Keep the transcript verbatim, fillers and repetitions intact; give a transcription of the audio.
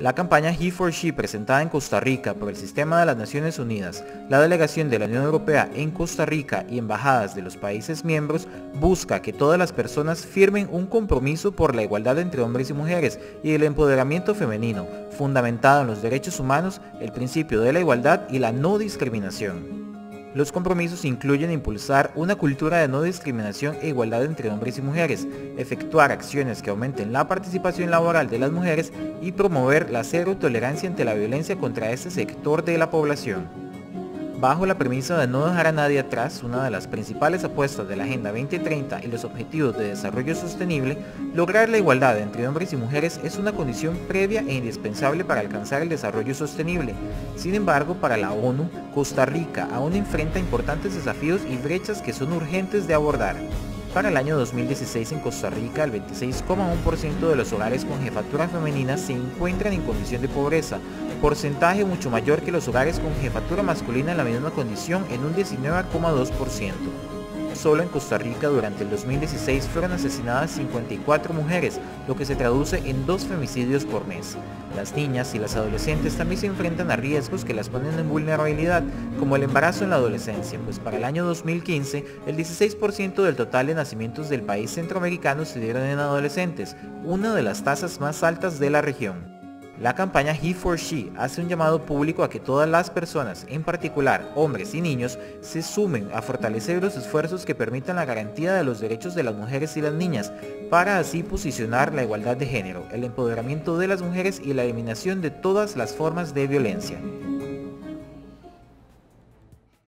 La campaña He for She, presentada en Costa Rica por el Sistema de las Naciones Unidas, la Delegación de la Unión Europea en Costa Rica y embajadas de los países miembros, busca que todas las personas firmen un compromiso por la igualdad entre hombres y mujeres y el empoderamiento femenino, fundamentado en los derechos humanos, el principio de la igualdad y la no discriminación. Los compromisos incluyen impulsar una cultura de no discriminación e igualdad entre hombres y mujeres, efectuar acciones que aumenten la participación laboral de las mujeres y promover la cero tolerancia ante la violencia contra este sector de la población. Bajo la premisa de no dejar a nadie atrás, una de las principales apuestas de la Agenda veinte treinta y los Objetivos de Desarrollo Sostenible, lograr la igualdad entre hombres y mujeres es una condición previa e indispensable para alcanzar el desarrollo sostenible. Sin embargo, para la ONU, Costa Rica aún enfrenta importantes desafíos y brechas que son urgentes de abordar. Para el año dos mil dieciséis en Costa Rica, el veintiséis coma uno por ciento de los hogares con jefatura femenina se encuentran en condición de pobreza, porcentaje mucho mayor que los hogares con jefatura masculina en la misma condición en un diecinueve coma dos por ciento. Solo en Costa Rica durante el dos mil dieciséis fueron asesinadas cincuenta y cuatro mujeres, lo que se traduce en dos femicidios por mes. Las niñas y las adolescentes también se enfrentan a riesgos que las ponen en vulnerabilidad, como el embarazo en la adolescencia, pues para el año dos mil quince, el dieciséis por ciento del total de nacimientos del país centroamericano se dieron en adolescentes, una de las tasas más altas de la región. La campaña He for She hace un llamado público a que todas las personas, en particular hombres y niños, se sumen a fortalecer los esfuerzos que permitan la garantía de los derechos de las mujeres y las niñas, para así posicionar la igualdad de género, el empoderamiento de las mujeres y la eliminación de todas las formas de violencia.